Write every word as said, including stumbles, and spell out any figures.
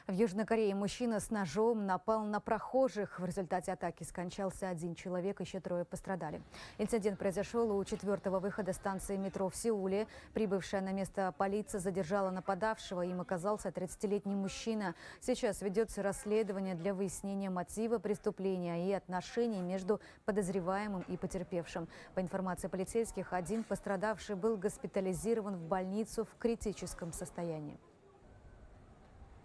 В Южной Корее мужчина с ножом напал на прохожих. В результате атаки скончался один человек, еще трое пострадали. Инцидент произошел у четвертого выхода станции метро в Сеуле. Прибывшая на место полиция задержала нападавшего. Им оказался тридцатилетний мужчина. Сейчас ведется расследование для выяснения мотива преступления и отношений между подозреваемым и потерпевшим. По информации полицейских, один пострадавший был госпитализирован в больницу в критическом состоянии.